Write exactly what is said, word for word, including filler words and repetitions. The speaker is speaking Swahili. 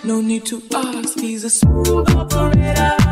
No need to ask, he's a smooth operator.